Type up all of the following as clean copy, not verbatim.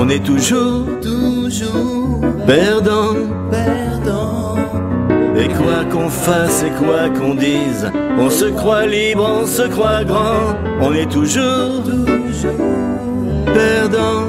On est toujours perdant. Et quoi qu'on fasse et quoi qu'on dise, on se croit libre, on se croit grand. On est toujours perdant.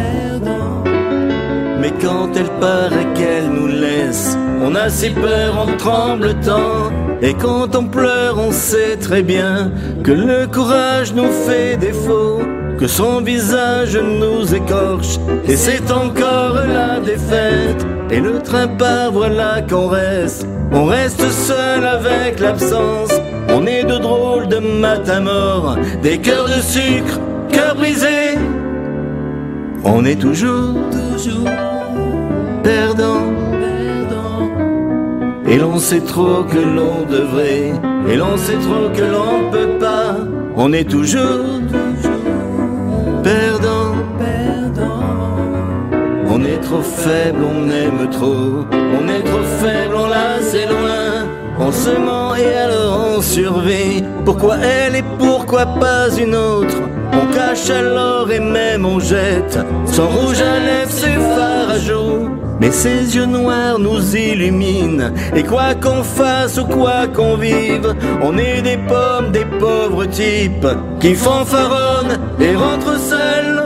Mais quand elle part et qu'elle nous laisse, on a si peur, on tremble tant. Et quand on pleure, on sait très bien que le courage nous fait défaut, que son visage nous écorche, et c'est encore la défaite. Et le train part, voilà qu'on reste. On reste seul avec l'absence. On est de drôles de matin mort, des cœurs de sucre, cœurs brisés. On est toujours perdant. Et l'on sait trop que l'on devrait, et l'on sait trop que l'on peut pas. On est toujours perdant. On est trop faible, on aime trop. On est trop faible, on la sait loin. On se ment et alors on survit. Pourquoi elle et pourquoi pas une autre? On cache alors et même on jette. Son rouge à lèvres, ses fards à joues, mais ses yeux noirs nous illuminent. Et quoi qu'on fasse ou quoi qu'on vive, on est des pommes, des pauvres types qui fanfaronnent et rentrent seuls.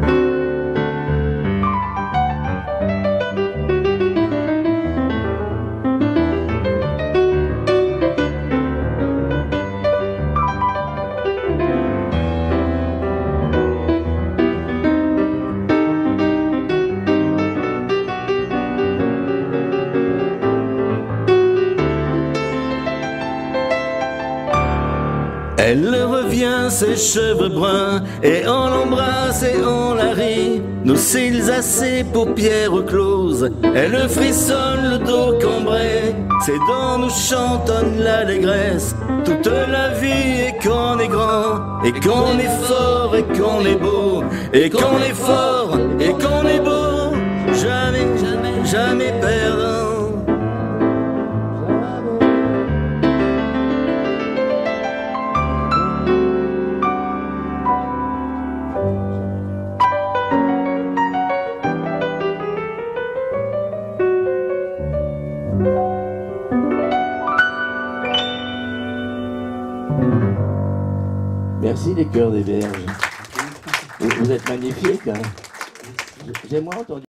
Elle revient, ses cheveux bruns, et on l'embrasse et on la rit. Nos cils à ses paupières closes, elle frissonne le dos cambré. Ses dents nous chantonnent l'allégresse, toute la vie. Et qu'on est grand, et qu'on est fort, et qu'on est beau, et qu'on est fort, et qu'on est beau, jamais, jamais, jamais perdant. Merci les chœurs des berges. Vous êtes magnifiques. Hein. J'ai moins entendu.